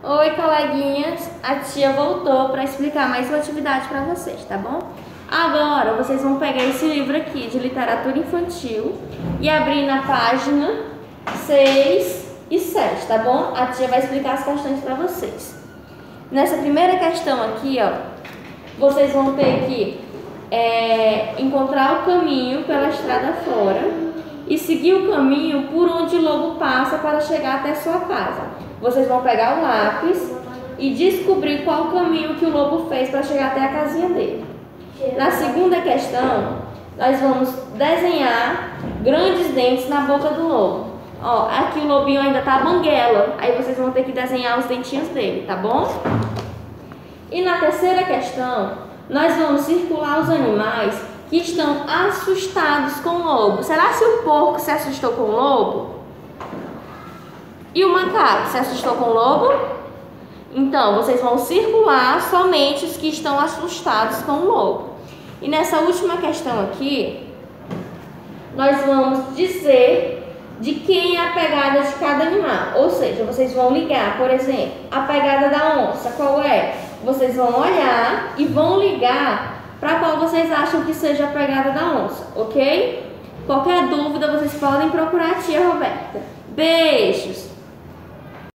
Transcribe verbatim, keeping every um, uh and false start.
Oi, coleguinhas, a tia voltou para explicar mais uma atividade para vocês, tá bom? Agora vocês vão pegar esse livro aqui de literatura infantil e abrir na página seis e sete, tá bom? A tia vai explicar as questões para vocês. Nessa primeira questão aqui, ó, vocês vão ter que é, encontrar o caminho pela estrada fora e seguir o caminho por onde o lobo passa para chegar até sua casa. Vocês vão pegar o lápis e descobrir qual o caminho que o lobo fez para chegar até a casinha dele. Na segunda questão, nós vamos desenhar grandes dentes na boca do lobo. Ó, aqui o lobinho ainda tá banguela, aí vocês vão ter que desenhar os dentinhos dele, tá bom? E na terceira questão, nós vamos circular os animais que estão assustados com o lobo. Será que o porco se assustou com o lobo? E o macaco se assustou com o lobo? Então, vocês vão circular somente os que estão assustados com o lobo. E nessa última questão aqui, nós vamos dizer de quem é a pegada de cada animal. Ou seja, vocês vão ligar, por exemplo, a pegada da onça, qual é? Vocês vão olhar e vão ligar para qual vocês acham que seja a pegada da onça, ok? Qualquer dúvida, vocês podem procurar a tia Roberta. Beijos!